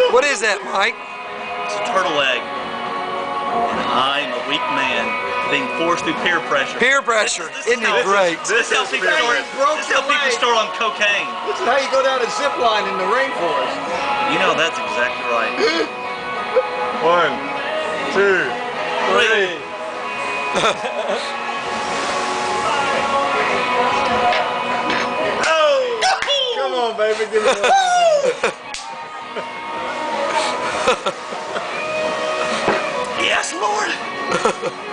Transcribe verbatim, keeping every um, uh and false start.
What is that, Mike? It's a turtle egg. And I'm a weak man being forced through peer pressure. Peer pressure. This, this Isn't it great? This, this is how people start, this is how people start on cocaine. This is how you go down a zip line in the rainforest. You know, that's exactly right. One, two, three. Oh! Come on, baby, give me one. Yes, Lord.